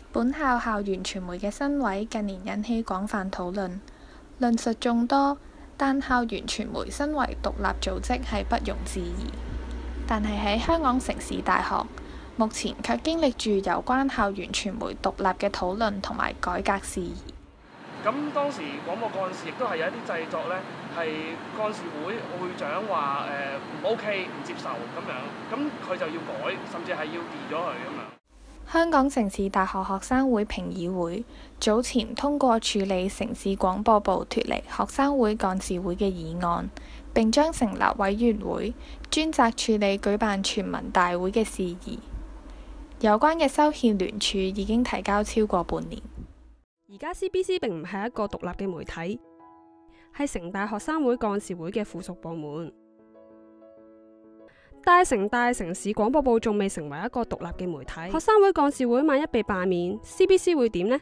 本校校園傳媒嘅申委近年引起廣泛討論，論述眾多，但校園傳媒身為獨立組織係不容置疑。但係喺香港城市大學，目前卻經歷住有關校園傳媒獨立嘅討論同埋改革事宜。 咁當時廣播幹事亦都係有一啲製作呢，係幹事會會長話唔 OK 唔接受咁樣，咁佢就要改，甚至係要 delete 咗佢咁樣。 香港城市大學學生會評議會早前通過處理城市廣播部脫離學生會幹事會嘅議案，並將成立委員會專責處理舉辦全民大會嘅事宜。有關嘅修憲聯署已經提交超過半年。 而家 CBC 並唔係一個獨立嘅媒體，係城大學生會幹事會嘅附屬部門。但係城大城市廣播部仲未成為一個獨立嘅媒體，學生會幹事會萬一被罷免 ，CBC 會點呢？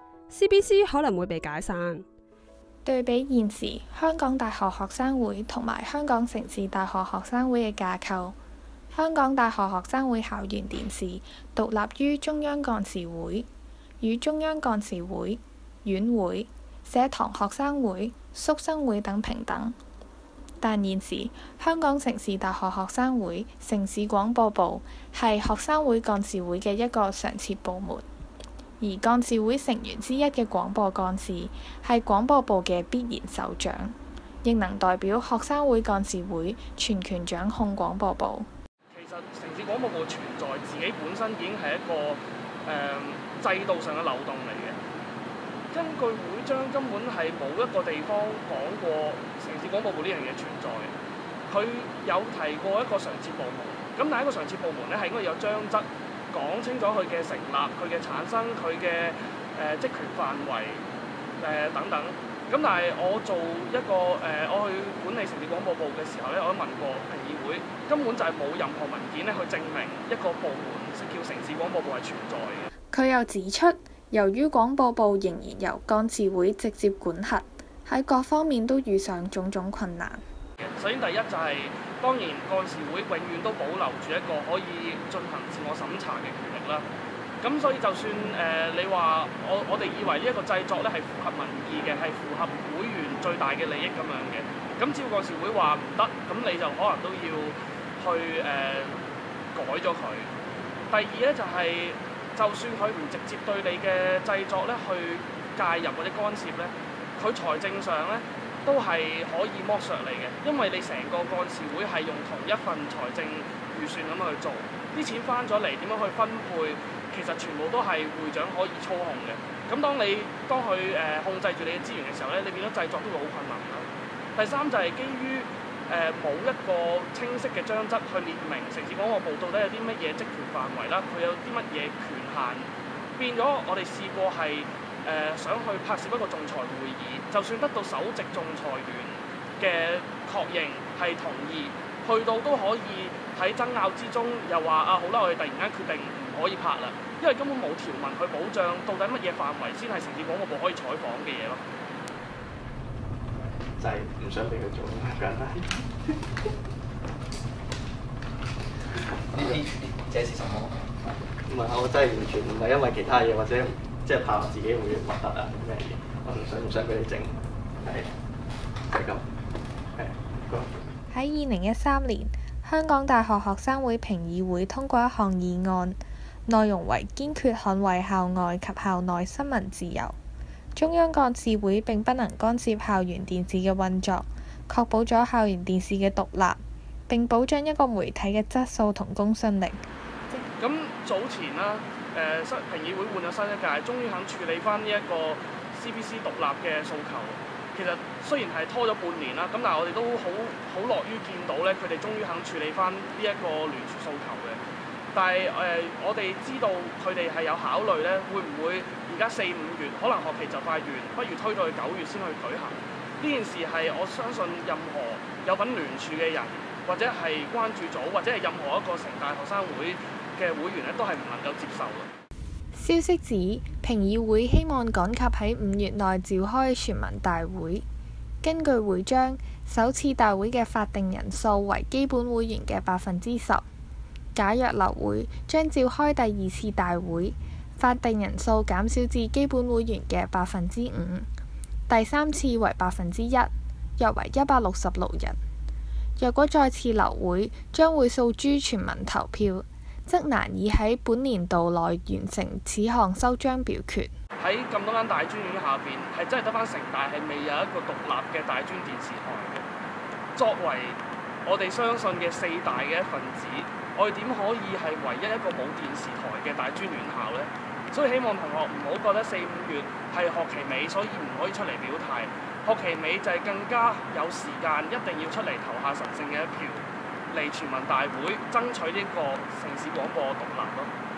CBC 可能會被解散。 對比現時香港大學學生會同埋香港城市大學學生會嘅架構，香港大學學生會校園電視獨立於中央幹事會，與中央幹事會、院會、社堂學生會、宿生會等平等。但現時香港城市大學學生會城市廣播部係學生會幹事會嘅一個常設部門，而幹事會成員之一嘅廣播幹事係廣播部嘅必然首長，亦能代表學生會幹事會全權掌控廣播部。 其實城市廣播部存在自己本身已經係一個制度上嘅漏洞嚟嘅。根據會章根本係冇一個地方講過城市廣播部呢樣嘢存在嘅。佢有提過一個常設部門，咁但係一個常設部門咧係應該有章則講清楚佢嘅成立、佢嘅產生、佢嘅職權範圍等等。咁但係我做一個我去管理城市廣播部嘅時候咧，我都問過評議會，根本就係冇任何文件咧去證明一個部門叫城市廣播部係存在嘅。 佢又指出，由於廣播部仍然由幹事會直接管轄，喺各方面都遇上種種困難。 首先第一就係、當然幹事會永遠都保留住一個可以進行自我審查嘅權力啦。咁所以就算你話我哋以為呢一個製作咧係符合民意嘅，係符合會員最大嘅利益咁樣嘅，咁只要幹事會話唔得，咁你就可能都要去改咗佢。第二咧就係、就算佢唔直接對你嘅製作咧去介入或者干涉咧，佢財政上咧都係可以剝削你嘅，因為你成個幹事會係用同一份財政預算咁樣去做，啲錢翻咗嚟點樣去分配，其實全部都係會長可以操控嘅。咁當佢控制住你嘅資源嘅時候咧，你變咗製作都會好困難啦。第三就係基於冇一個清晰嘅章則去列明城市廣播部到底有啲乜嘢職權範圍啦，佢有啲乜嘢權限，變咗我哋試過係想去拍攝一個仲裁會議，就算得到首席仲裁員嘅確認係同意，去到都可以喺爭拗之中又話好啦，我哋突然間決定唔可以拍啦，因為根本冇條文去保障到底乜嘢範圍先係城市廣播部可以採訪嘅嘢咯。 就係唔想俾佢做咁簡單。呢這是什麼？唔係，我真係完全唔係因為其他嘢，或者即係怕我自己會核突啊咩嘢，我唔想俾你整，係咁。 喺2013年，香港大學學生會評議會通過一項議案，內容為堅決捍衛校外及校內新聞自由。中央幹事會並不能干涉校園電視嘅運作，確保咗校園電視嘅獨立，並保障一個媒體嘅質素同公信力。 咁早前啦，評議會換咗新一屆，終於肯處理翻呢一個 CBC 獨立嘅訴求。其實雖然係拖咗半年啦，咁但係我哋都好樂於見到咧，佢哋終於肯處理翻呢一個聯署訴求嘅。但係我哋知道佢哋係有考慮咧，會唔會而家4、5月可能學期就快完，不如推到去9月先去舉行？呢件事係我相信任何有份聯署嘅人，或者係關注組，或者係任何一個城大學生會嘅會員咧，都係唔能夠接受嘅。 消息指，評議會希望趕及喺5月內召開全民大會。根據會章，首次大會嘅法定人數為基本會員嘅10%。假若流會，將召開第2次大會， 法定人數減少至基本會員嘅5%，第3次為1%，約為166人。若果再次流會，將會訴諸全民投票，則難以喺本年度內完成此項收章表決。 喺咁多間大專院下邊，係真係得返城大係未有一個獨立嘅大專電視台嘅。作為我哋相信嘅4大嘅一份子，我哋點可以係唯一一個冇電視台嘅大專院校呢？所以希望同學唔好覺得4、5月係學期尾，所以唔可以出嚟表態。學期尾就係更加有時間，一定要出嚟投下神聖嘅一票，嚟全民大會爭取呢個城市廣播獨立咯。